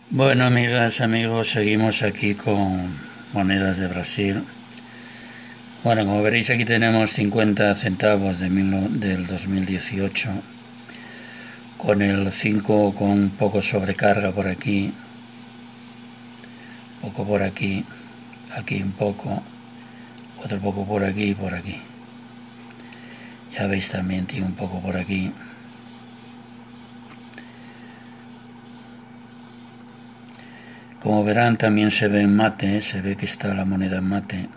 Bueno, amigas, amigos, seguimos aquí con monedas de Brasil. Bueno, como veréis, aquí tenemos 50 centavos del 2018, con el 5 con un poco sobrecarga por aquí, poco por aquí, aquí un poco, otro poco por aquí y por aquí. Ya veis, también tiene un poco por aquí. Como verán, también se ve en mate, se ve que está la moneda en mate.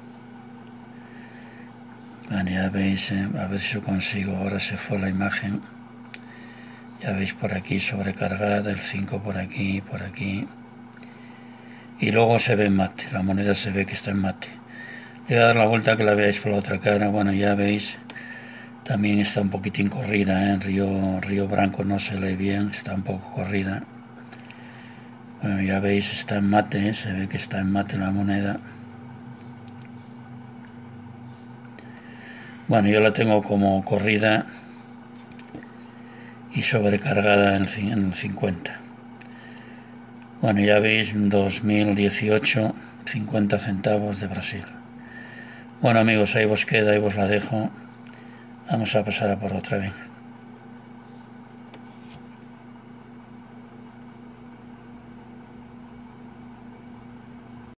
Bueno, ya veis, a ver si lo consigo. Ahora se fue la imagen. Ya veis por aquí sobrecargada, el 5 por aquí, por aquí. Y luego se ve en mate, la moneda se ve que está en mate. Le voy a dar la vuelta que la veáis por la otra cara. Bueno, ya veis, también está un poquitín corrida, en Río Branco no se lee bien, está un poco corrida. Bueno, ya veis, está en mate, se ve que está en mate la moneda. Bueno, yo la tengo como corrida y sobrecargada en el 50. Bueno, ya veis, 2018, 50 centavos de Brasil. Bueno, amigos, ahí vos queda, ahí vos la dejo. Vamos a pasar a por otra vez.